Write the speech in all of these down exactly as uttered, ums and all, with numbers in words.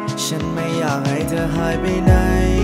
ฉันไม่อยากให้เธอหายไปไหน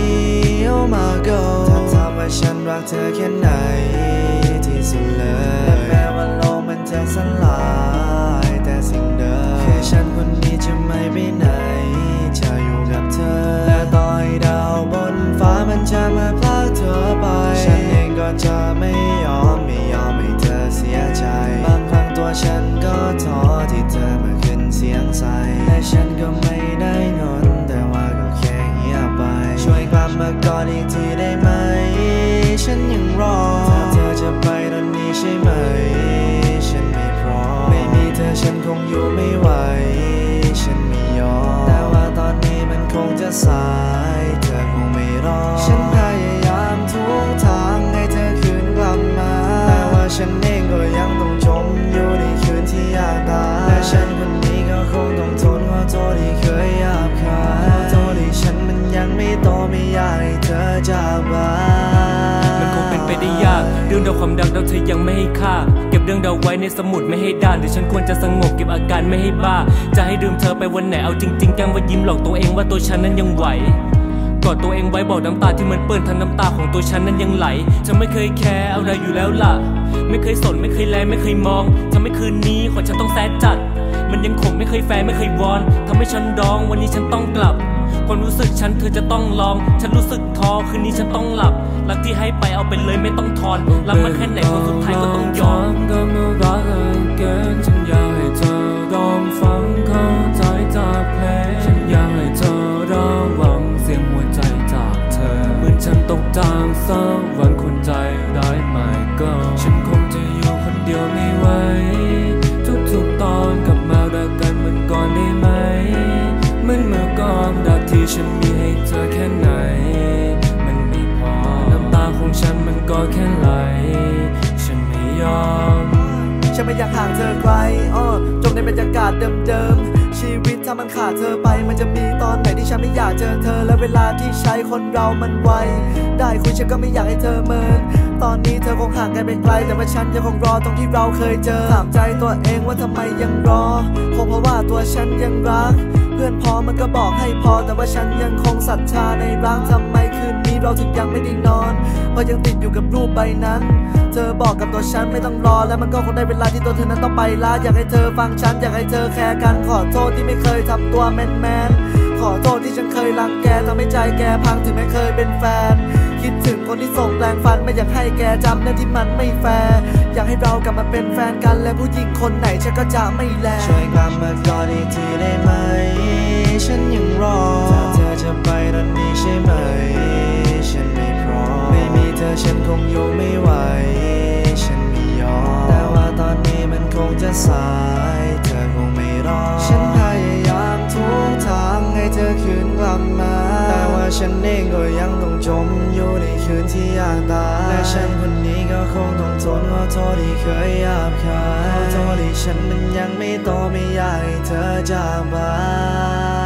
Oh my god ถ้าถามว่าฉันรักเธอแค่ไหนที่สุดเลยและแม้ว่าโลกมันจะสลายแต่สิ่งเดิมคือฉันคนนี้จะไม่ไปไหนจะอยู่กับเธอและต่อให้ดาวบนฟ้ามันจะมาพลากเธอไปฉันเองก็จะไม่ยอมไม่ยอมให้เธอเสียใจบางครั้งตัวฉันก็ท้อที่เธอมาขึ้นเสียงใส่และฉันก็ไม่ได้งอนแต่ว่าก็แค่เงียบไปช่วยกลับมาก่อนอีกทีได้ไหมฉันยังรอถ้าเธอจะไปตอนนี้ใช่ไหมฉันไม่พร้อมไม่มีเธอฉันคงอยู่ไม่ไหวฉันไม่ยอมแต่ว่าตอนนี้มันคงจะสายเธอคงไม่รอฉันพยายามทุกทางให้เธอคืนกลับมาแต่ว่าฉันเองก็ยังต้องจมอยู่ในคืนที่ยากตายและฉันคนนี้ก็คงต้องทนขอโทษที่เคยหยาบคายขอโทษที่ฉันมันยังไม่โตไม่อยากให้เธอจากไปมันคงเป็นไปได้ยากเรื่องราวความดังเราเธอยังไม่ให้ค่าเก็บเรื่องราวไว้ในสมุดไม่ให้ด้านหรือฉันควรจะสงบเก็บอาการไม่ให้บ้าจะให้ลืมเธอไปวันไหนเอาจริงๆแกล้งว่ายิ้มหลอกตัวเองว่าตัวฉันนั้นยังไหวกอดตัวเองไว้บอกน้ำตาที่มันเปื้อนทั้งน้ำตาของตัวฉันนั้นยังไหลฉันไม่เคยแคร์อะไรอยู่แล้วล่ะไม่เคยสนไม่เคยแลไม่เคยมองทำให้คืนนี้ของฉันต้องแสนจัดมันยังคงไม่เคยแฟร์ไม่เคยวอนทำให้ฉันร้องวันนี้ฉันต้องกลับความรู้สึกฉันเธอจะต้องลองฉันรู้สึกท้อคืนนี้ฉันต้องหลับรักที่ให้ไปเอาไปเลยไม่ต้องทอนรักมันแค่ไหนคนสุดท้ายก็ต้องยอมก็เมื่อรักเกินฉันอยากให้เธอลองฟังเข้าใจจากเพลงฉันอยากให้เธอระวังเสียงหัวใจจากเธอเหมือนฉันตกจางสักวันคุณใจได้ไหมก็ฉันคงจะอยู่คนเดียวไม่ไหวทุกๆตอนกลับมารักกันเหมือนก่อนได้ไหมเหมือนเมื่อก่อนรักที่ฉันมีให้เธอแค่ไหนมันไม่พอน้ำตาของฉันมันก็แค่ไหลฉันไม่ยอมฉันไม่อยากห่างเธอไกลอ้อจมในบรรยากาศเดิมๆชีวิตถ้ามันขาดเธอไปมันจะมีตอนไหนที่ฉันไม่อยากเจอเธอและเวลาที่ใช้คนเรามันไวได้คุยฉันก็ไม่อยากให้เธอเมินตอนนี้เธอคงห่างกันไปไกลแต่ว่าฉันยังคงรอตรงที่เราเคยเจอถามใจตัวเองว่าทำไมยังรอคงเพราะว่าตัวฉันยังรักเพื่อนพ้องมันก็บอกให้พอแต่ว่าฉันยังคงศรัทธาในรักทำไมคืนนี้เราถึงยังไม่ได้นอนเพราะยังติดอยู่กับรูปใบนั้นเธอบอกกับตัวฉันไม่ต้องรอแล้วมันก็คงได้เวลาที่ตัวเธอนั้นต้องไปละอยากให้เธอฟังฉันอยากให้เธอแคร์กันขอโทษที่ไม่เคยทำตัวแมนแมนขอโทษที่ฉันเคยรังแกทำให้ใจแกพังถึงไม่เคยเป็นแฟนคิดถึงคนที่ส่งแรงฟันไม่อยากให้แกจำเรื่องที่มันไม่แฟร์อยากให้เรากลับมาเป็นแฟนกันและผู้หญิงคนไหนฉันก็จะไม่แลช่วยกลับมาก่อนอีกทีได้ไหมฉันยังรอถ้าเธอจะไปตอนนี้ใช่ไหมฉันไม่พร้อมไม่มีเธอฉันคงอยู่ไม่ไหวฉันไม่ยอมแต่ว่าตอนนี้มันคงจะสายเธอคงไม่รอฉันพยายามทุกทางให้เธอคืนกลับมาแต่ว่าฉันเองก็ยังต้องจมอยู่ในคืนที่ยากตายและฉันคนนี้ก็คงต้องทนขอโทษที่เคยหยาบคายขอโทษที่ฉันมันยังไม่โตไม่อยากให้เธอจากไป